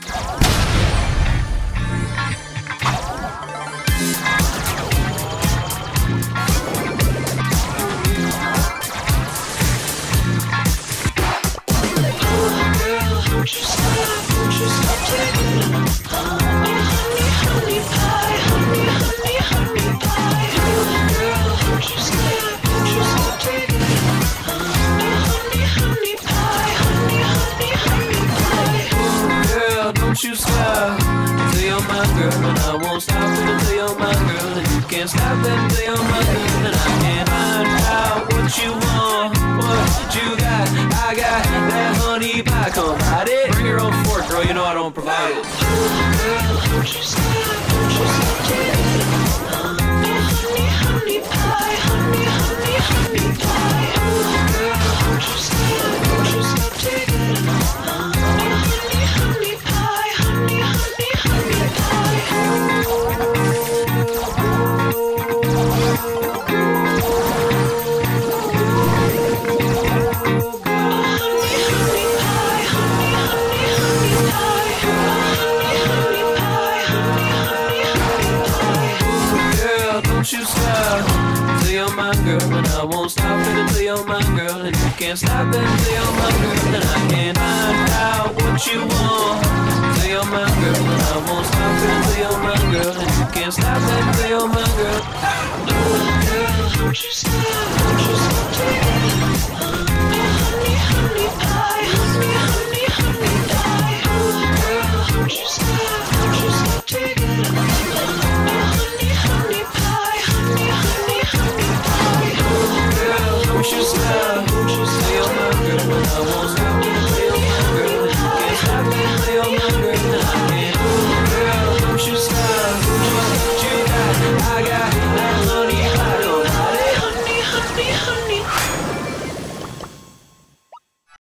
Don't you stop until you're my girl, and I won't stop until you're my girl, and you can't stop until you're my girl, and I can't find out what you want, what you got. I got that honey pie, come ride it. Bring your own fork, girl, you know I don't provide it. Girl, don't you stop taking it. Honey pie, honey pie. Girl, don't you stop taking it. Honey pie, honey pie. Don't you stop until you're my girl, and I won't stop until you're my girl, and you can't stop until you're my girl, and I can't find out what you want until you're my girl, and I won't stop until you're my girl, and you can't stop until you're my girl. Girl, don't you stop taking it. Honey pie, honey pie. Girl, don't you stop taking it. Don't you stop, stay on my girl, and I won't stop until you're my girl, and you can't stop until you're my girl, and I can't. Girl, don't you stop, what you got, I got that honey pie, honey, honey, honey.